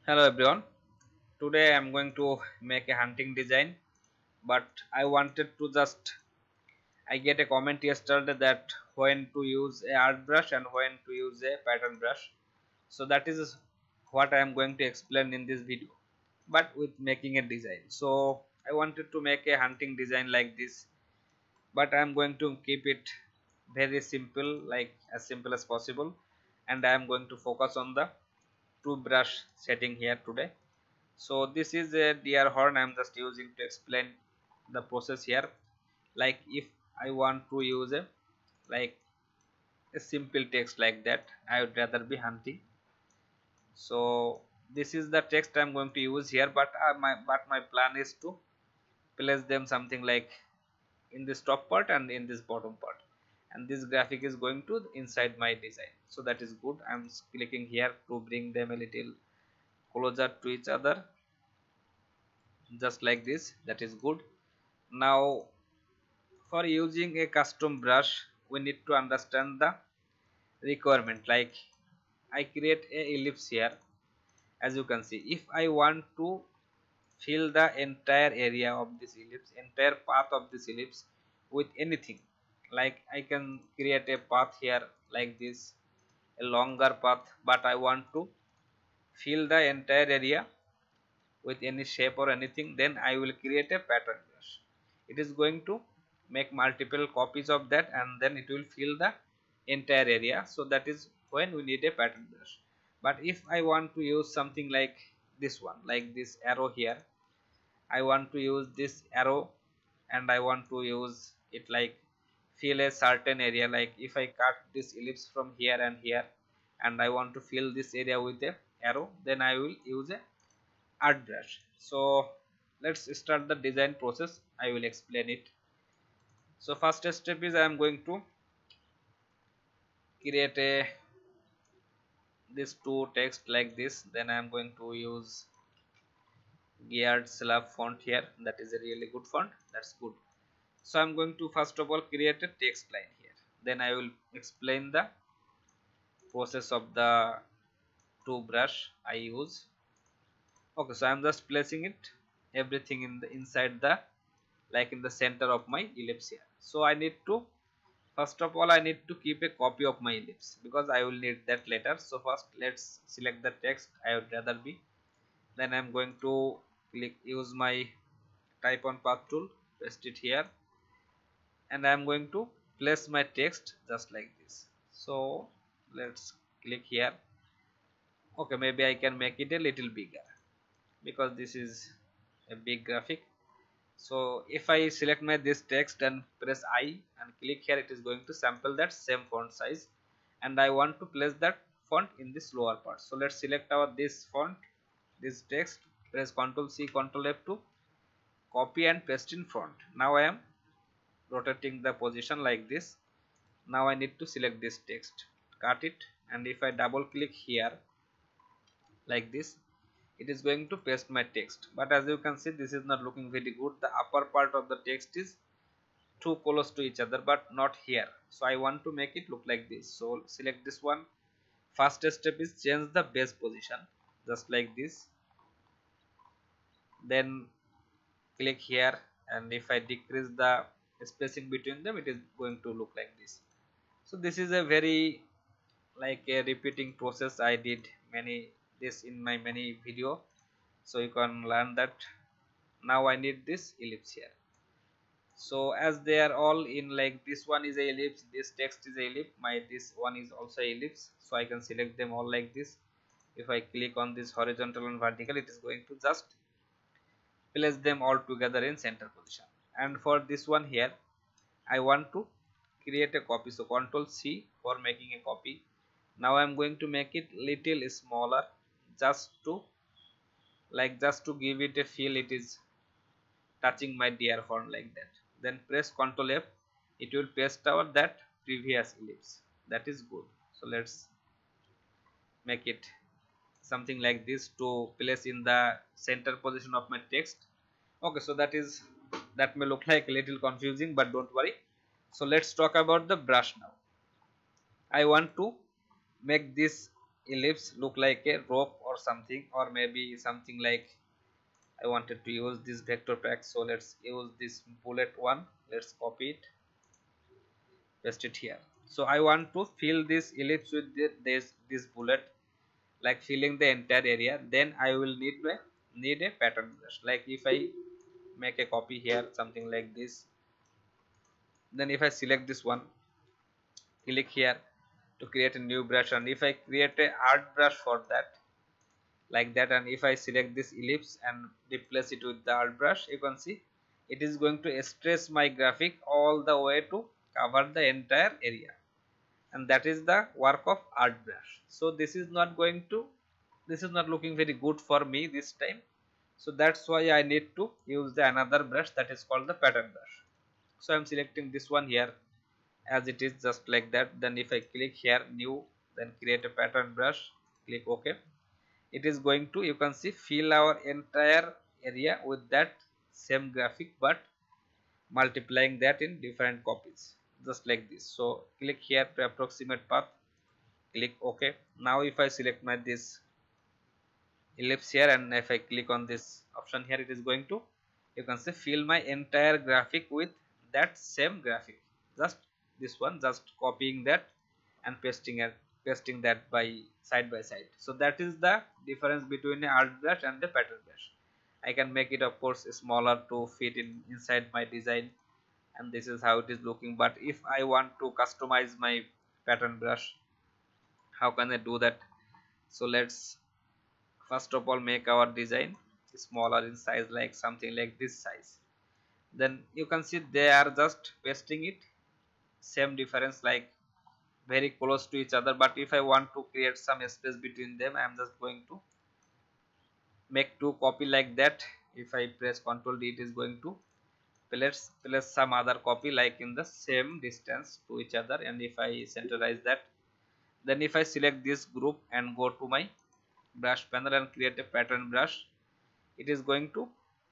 Hello everyone. Today I am going to make a hunting design, but I wanted to I get a comment yesterday that when to use a art brush and when to use a pattern brush. So that is what I am going to explain in this video, but with making a design. So I wanted to make a hunting design like this, but I am going to keep it very simple, like as simple as possible, and I am going to focus on the two brush setting here today. So this is a deer horn I am just using to explain the process here. Like if I want to use like a simple text like that, I would rather be hunting. So this is the text I am going to use here, but my plan is to place them something like in this top part and in this bottom part, and this graphic is going to inside my design. So that is good. I am clicking here to bring them a little closer to each other, just like this. That is good. Now for using a custom brush, we need to understand the requirement. Like I create a ellipse here. As you can see, if I want to fill the entire area of this ellipse, entire path of this ellipse with anything, like I can create a path here like this, a longer path, but I want to fill the entire area with any shape or anything, then I will create a pattern brush. It is going to make multiple copies of that, and then it will fill the entire area. So that is when we need a pattern brush. But if I want to use something like this one, like this arrow here, I want to use this arrow and I want to use it like fill a certain area. Like if I cut this ellipse from here and here, and I want to fill this area with a arrow, then I will use a art brush. So let's start the design process. I will explain it. So first step is I am going to create a this two text like this. Then I am going to use geared slab font here. That is a really good font. That's good. So I'm going to first of all create a text line here. Then I will explain the process of the two brush I use. Okay, so I'm just placing it everything in the inside the, like in the center of my ellipse here. So I need to, first of all I need to keep a copy of my ellipse because I will need that later. So first let's select the text I would rather be. Then I'm going to use my type on path tool, paste it here, and I'm going to place my text just like this. So let's click here. Okay, maybe I can make it a little bigger because this is a big graphic. So if I select my this text and press I and click here, it is going to sample that same font size, and I want to place that font in this lower part. So let's select our this font, this text, press Ctrl C Ctrl F to copy and paste in front. Now I am rotating the position like this. Now I need to select this text, cut it, and if I double click here like this, it is going to paste my text. But as you can see, this is not looking very good. The upper part of the text is too close to each other, but not here. So I want to make it look like this. So select this one. First step is change the base position just like this. Then click here, and if I decrease the spacing between them, it is going to look like this. So this is a very like a repeating process. I did this in my many video, so you can learn that. Now I need this ellipse here. So as they are all in, like this one is a ellipse, this text is a ellipse, my this one is also ellipse, so I can select them all like this. If I click on this horizontal and vertical, it is going to just place them all together in center position. And for this one here, I want to create a copy. So Ctrl C for making a copy. Now I am going to make it little smaller, just to give it a feel it is touching my deer horn like that. Then press Ctrl F, it will paste our that previous ellipse. That is good. So let's make it something like this to place in the center position of my text. Okay, so that may look like a little confusing, but don't worry. So let's talk about the brush now. I want to make this ellipse look like a rope or something, or maybe something like I wanted to use this vector pack. So let's use this bullet one. Let's copy it, paste it here. So I want to fill this ellipse with this bullet, like filling the entire area. Then I will need a pattern brush. Like if I make a copy here, something like this, then if I select this one, click here to create a new brush, and if I create a art brush for that, like that, and if I select this ellipse and replace it with the art brush, you can see it is going to stretch my graphic all the way to cover the entire area, and that is the work of art brush. So this is not looking very good for me this time. So that's why I need to use the another brush, that is called the pattern brush. So I'm selecting this one here as it is, just like that. Then if I click here new, then create a pattern brush, click OK, it is going to, you can see, fill our entire area with that same graphic, but multiplying that in different copies, just like this. So click here to approximate path, click OK. Now if I select my this ellipse here, and if I click on this option here, it is going to, you can see, fill my entire graphic with that same graphic, just this one, just copying that and pasting that by side. So that is the difference between an art brush and the pattern brush. I can make it, of course, smaller to fit inside my design, and this is how it is looking. But if I want to customize my pattern brush, how can I do that? So let's first of all make our design smaller in size, like something like this size. Then you can see they are just pasting it, same difference, like very close to each other. But if I want to create some space between them, I am just going to make two copy like that. If I press Ctrl D, it is going to place some other copy like in the same distance to each other. And if I centralize that, then if I select this group and go to my brush panel and create a pattern brush, it is going to,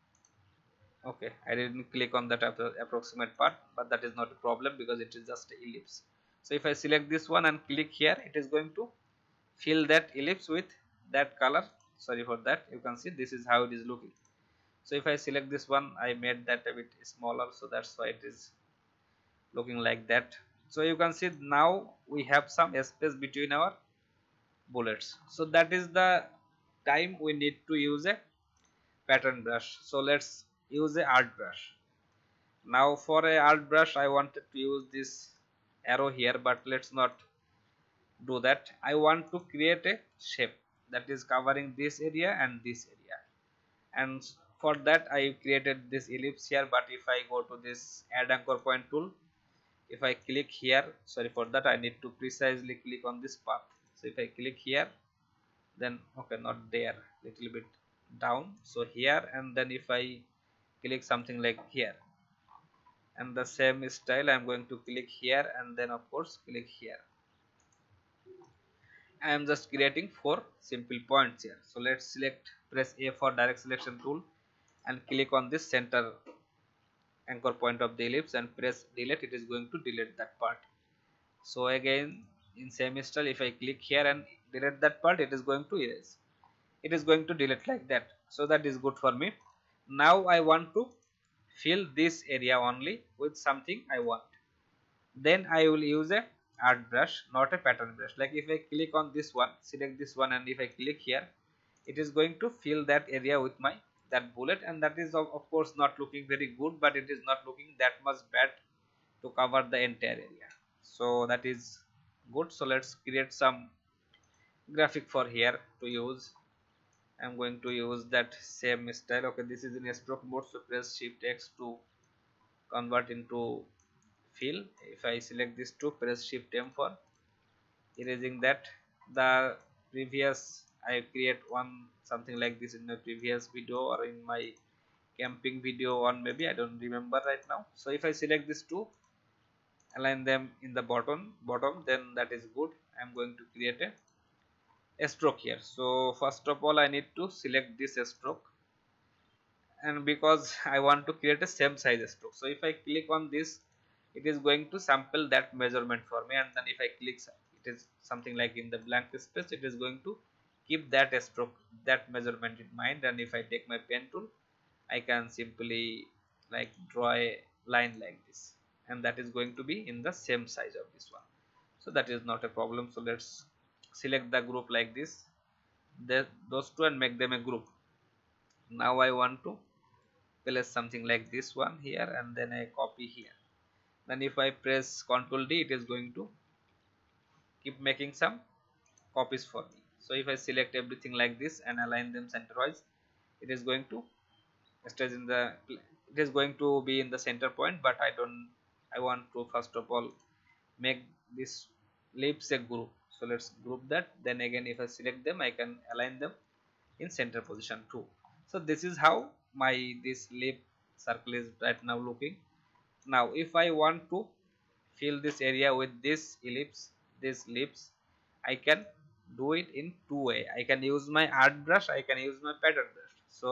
okay, I didn't click on that approximate part, but that is not a problem because it is just an ellipse. So if I select this one and click here, it is going to fill that ellipse with that color. Sorry for that, you can see this is how it is looking. So if I select this one, I made that a bit smaller, so that's why it is looking like that. So you can see now we have some space between our bullets. So that is the time we need to use a pattern brush. So let's use a art brush. Now for a art brush, I wanted to use this arrow here, but let's not do that. I want to create a shape that is covering this area and this area, and for that I created this ellipse here. But if I go to this add anchor point tool, if I click here, sorry for that, I need to precisely click on this path. So if I click here, then okay, not there, little bit down, so here, and then if I click something like here, and the same style, I'm going to click here, and then of course click here. I am just creating 4 simple points here. So let's select, press A for direct selection tool, and click on this center anchor point of the ellipse and press delete. It is going to delete that part. So again in same style, if I click here and delete that part, it is going to erase, it is going to delete like that. So that is good for me. Now I want to fill this area only with something I want. Then I will use a art brush, not a pattern brush. Like if I click on this one, select this one, and if I click here, it is going to fill that area with my that bullet, and that is of course not looking very good, but it is not looking that much bad to cover the entire area. So that is good. So let's create some graphic for here to use. I'm going to use that same style. Okay, this is in stroke mode, so press shift X to convert into fill. If I select this to, press shift M for erasing that. The previous, I create one something like this in my previous video or in my camping video one, maybe I don't remember right now. So if I select this two, align them in the bottom, then that is good. I'm going to create a stroke here. So first of all I need to select this stroke, and because I want to create a same size stroke, so if I click on this, it is going to sample that measurement for me, and then if I click, it is something like in the blank space, it is going to keep that stroke, that measurement in mind, and if I take my pen tool, I can simply like draw a line like this, and that is going to be in the same size of this one. So that is not a problem. So let's select the group like this, those two, and make them a group. Now I want to place something like this one here, and then I copy here. Then if I press Ctrl D, it is going to keep making some copies for me. So if I select everything like this and align them centerwise, it is going to stay in the, it is going to be in the center point, but I want to first of all make this leaves a group. So let's group that. Then again, if I select them, I can align them in center position too. So this is how my this leaf circle is right now looking. Now if I want to fill this area with this ellipse, this ellipse, I can do it in two way. I can use my art brush, I can use my pattern brush. So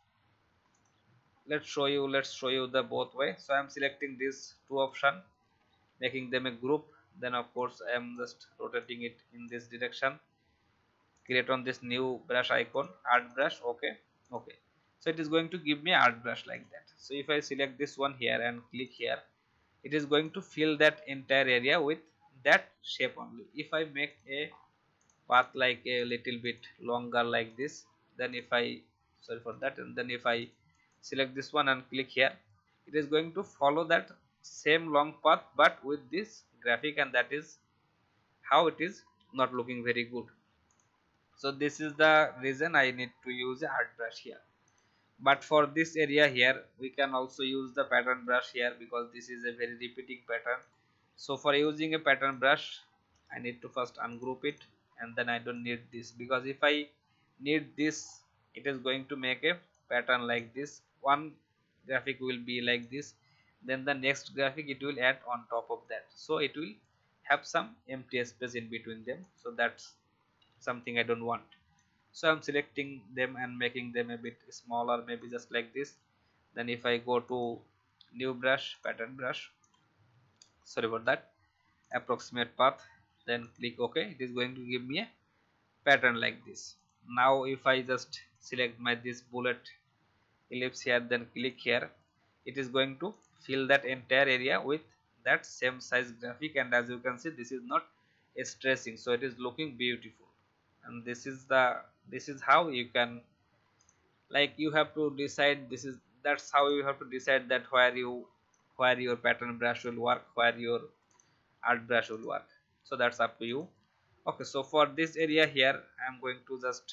let's show you the both way. So I am selecting these two option, making them a group. Then of course I am just rotating it in this direction, create on this new brush icon, art brush. Okay, okay, so it is going to give me art brush like that. So if I select this one here and click here, it is going to fill that entire area with that shape only. If I make a path like a little bit longer like this, then if I, sorry for that, and then if I select this one and click here, it is going to follow that same long path but with this graphic, and that is how it is not looking very good. So this is the reason I need to use a art brush here. But for this area here, we can also use the pattern brush here, because this is a very repeating pattern. So for using a pattern brush, I need to first ungroup it, and then I don't need this, because if I need this, it is going to make a pattern like this. One graphic will be like this, then the next graphic it will add on top of that, so it will have some empty space in between them. So that's something I don't want. So I'm selecting them and making them a bit smaller, maybe just like this. Then if I go to new brush, pattern brush, sorry for that, approximate path, then click OK, it is going to give me a pattern like this. Now if I just select my this bullet ellipse here, then click here, it is going to fill that entire area with that same size graphic, and as you can see, this is not stressing, so it is looking beautiful. And this is how you can, like, you have to decide, this is, that's how you have to decide that where your pattern brush will work, where your art brush will work. So that's up to you. Okay, so for this area here, I am going to just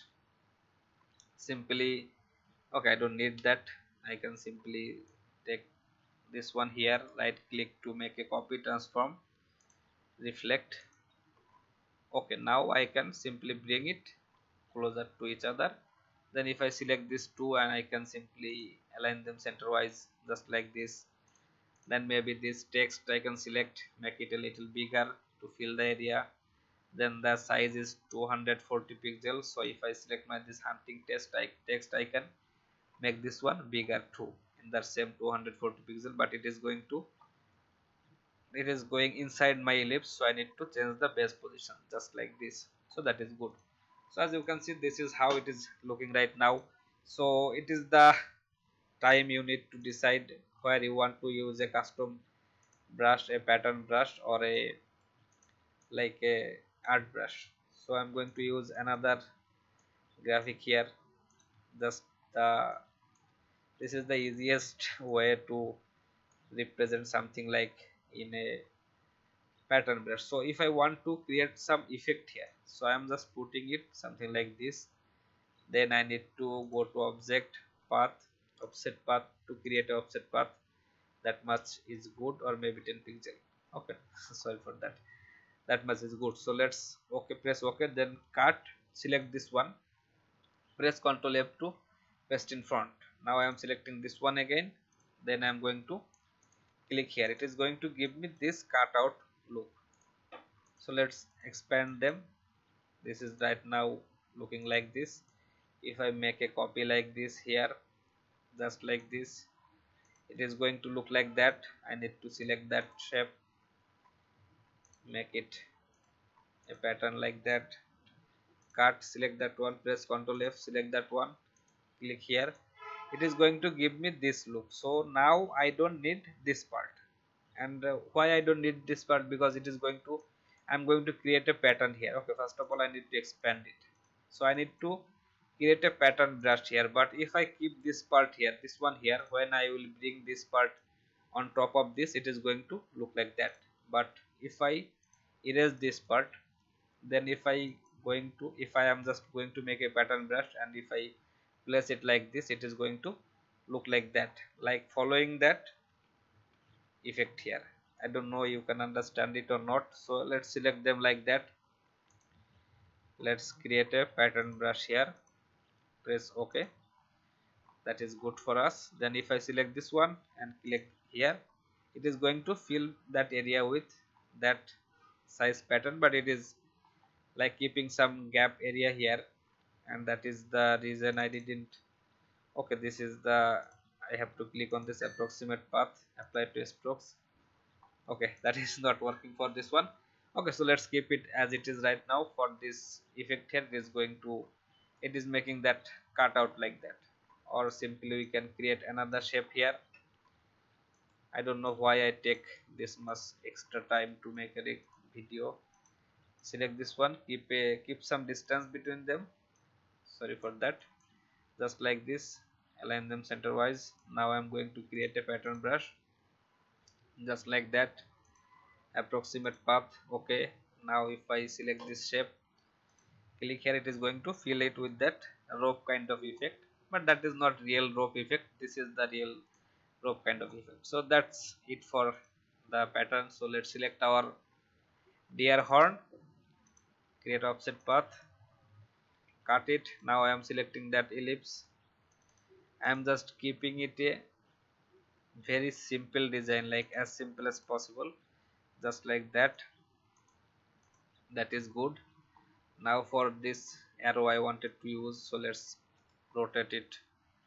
simply, okay, I don't need that, I can simply take this one here, right click to make a copy, transform, reflect. Okay, now I can simply bring it closer to each other. Then if I select these two, and I can simply align them center wise just like this. Then maybe this text I can select, make it a little bigger to fill the area. Then the size is 240 pixels, so if I select my this hunting text, I can make this one bigger too in the same 240 pixel, but it is going inside my ellipse, so I need to change the base position just like this. So that is good. So as you can see, this is how it is looking right now. So it is the time you need to decide where you want to use a custom brush, a pattern brush, or a like a art brush. So I'm going to use another graphic here. Just this is the easiest way to represent something like in a pattern brush. So if I want to create some effect here, so I am just putting it something like this. Then I need to go to object, path, offset path, to create an offset path. That much is good, or maybe 10 pixel. Okay, sorry for that, that much is good. So let's, okay, press OK, then cut, select this one, press Ctrl F to paste in front. Now I am selecting this one again, then I am going to click here. It is going to give me this cutout look. So let's expand them. This is right now looking like this. If I make a copy like this here, just like this, it is going to look like that. I need to select that shape, make it a pattern like that. cut, select that one, press Ctrl F, select that one, click here. It is going to give me this look. So now I don't need this part. And why I don't need this part? Because it is going to, I'm going to create a pattern here. Okay, first of all I need to expand it. So I need to create a pattern brush here. But if I keep this part here, this one here, when I will bring this part on top of this, it is going to look like that. But if I erase this part, then if I am just going to make a pattern brush, and if I place it like this, it is going to look like that, like following that effect here. I don't know you can understand it or not. So let's select them like that. Let's create a pattern brush here, press OK. That is good for us. Then if I select this one and click here, it is going to fill that area with that size pattern, but it is like keeping some gap area here, and that is the reason I didn't. Okay, this is the, I have to click on this approximate path, apply to strokes. Okay, that is not working for this one. Okay, so let's keep it as it is right now. For this effect here, it is going to, it is making that cut out like that. Or simply we can create another shape here. I don't know why I take this much extra time to make a video. Select this one, keep some distance between them, sorry for that. Just like this, align them center wise. Now I'm going to create a pattern brush, just like that, approximate path. Okay, now if I select this shape, click here, it is going to fill it with that rope kind of effect, but that is not real rope effect. This is the real rope kind of effect. So that's it for the pattern. So let's select our deer horn, create offset path, cut it. Now I am selecting that ellipse. I am just keeping it a very simple design, like as simple as possible, just like that. That is good. Now for this arrow I wanted to use, so let's rotate it.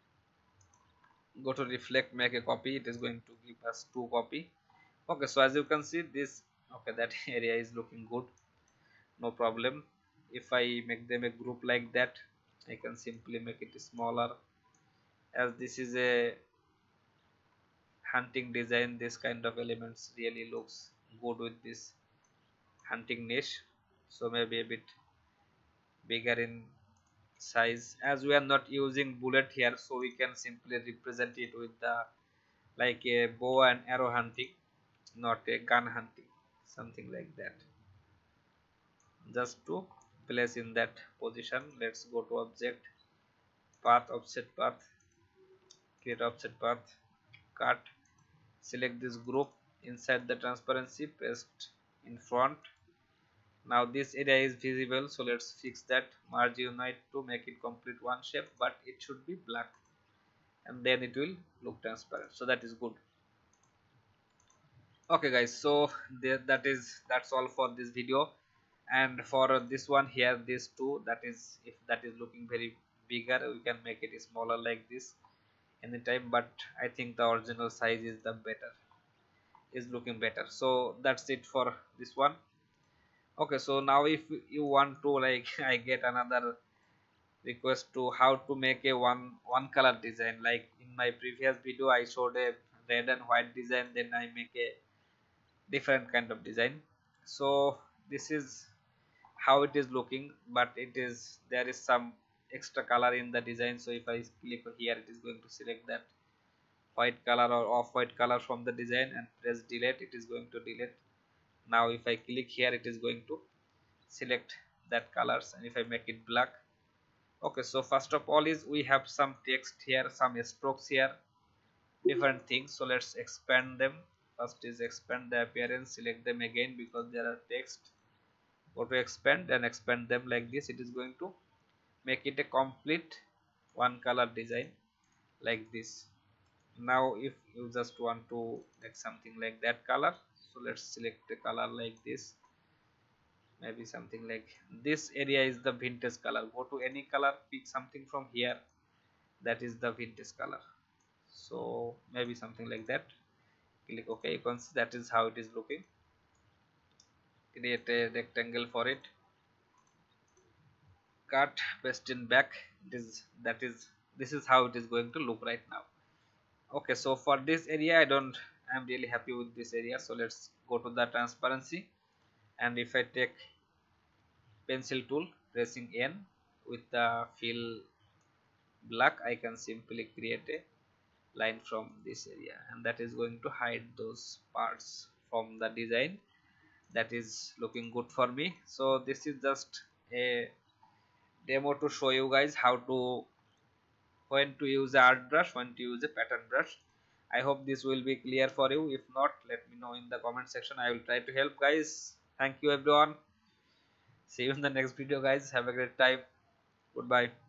Go to reflect, make a copy. It is going to give us 2 copy. Okay, so as you can see this, okay, that area is looking good, no problem. If I make them a group like that, I can simply make it smaller. As this is a hunting design, this kind of elements really looks good with this hunting niche. So maybe a bit bigger in size. As we are not using bullet here, so we can simply represent it with the, like a bow and arrow hunting, not a gun hunting, something like that. Just to place in that position, let's go to object, path, offset path, create offset path, cut, select this group, inside the transparency, paste in front. Now this area is visible, so let's fix that, merge unite to make it complete one shape, but it should be black, and then it will look transparent. So that is good. Okay guys, so that's all for this video. And for this one here, this two, that is, if that is looking very bigger, we can make it smaller like this anytime, but I think the original size is the better, is looking better. So that's it for this one. Okay, so now if you want to, like, I get another request to how to make a one color design. Like in my previous video I showed a red and white design, then I make a different kind of design. So this is how it is looking, but it is, there is some extra color in the design. So if I click here, it is going to select that white color or off white color from the design, and press delete, it is going to delete. Now if I click here, it is going to select that colors, and if I make it black. Okay, so first of all is we have some text here, some strokes here, different things. So let's expand them. First is expand the appearance, select them again because there are text. Go to expand and expand them like this. It is going to make it a complete one color design like this. Now if you just want to make something like that color, so let's select the color like this, maybe something like this. Area is the vintage color. Go to any color, pick something from here, that is the vintage color. So maybe something like that, click OK. You can see that is how it is looking. Create a rectangle for it. cut, paste in back. This is how it is going to look right now. Okay, so for this area I'm really happy with this area. So let's go to the transparency, and if I take pencil tool, pressing N with the fill black, I can simply create a line from this area, and that is going to hide those parts from the design that is looking good for me. So this is just a demo to show you guys how to when to use a art brush, when to use a pattern brush. I hope this will be clear for you. If not, let me know in the comment section. I will try to help, guys. Thank you everyone. See you in the next video, guys. Have a great time. Goodbye.